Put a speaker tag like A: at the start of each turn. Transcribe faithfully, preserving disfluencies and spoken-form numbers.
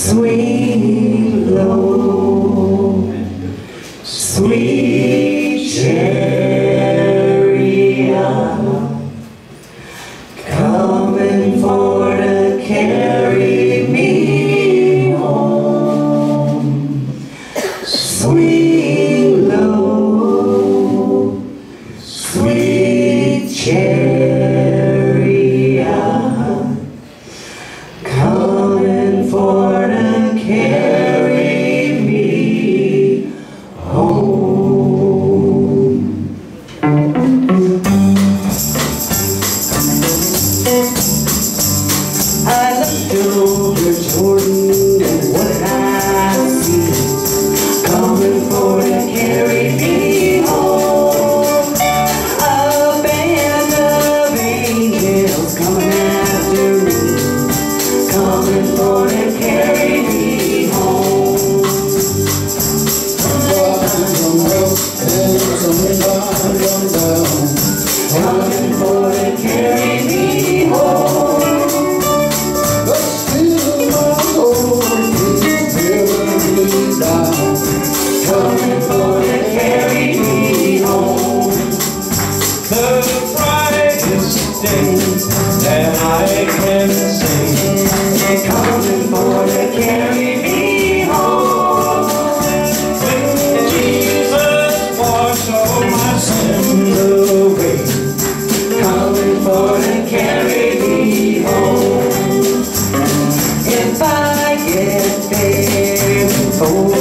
A: Sweet low, sweet chariot, coming for to carry me home. Sweet low, sweet chariot, coming for to carry me home. I looked over Jordan and what did I see? Coming for to carry me home. A band of angels coming after me, coming for to carry me home. Coming for to carry me home. But still my Lord is never down, coming for to carry me home. The brightest day that I can sing, coming for to carry me home. When Jesus washed all my sins away, coming for to carry me home. If I get there before